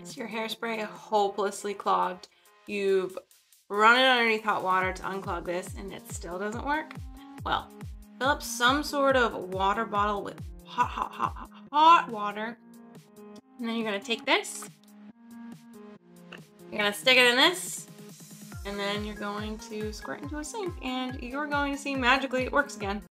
Is your hairspray hopelessly clogged? You've run it underneath hot water to unclog this and it still doesn't work? Well, fill up some sort of water bottle with hot water. And then you're gonna take this, you're gonna stick it in this, and then you're going to squirt into a sink and you're going to see magically it works again.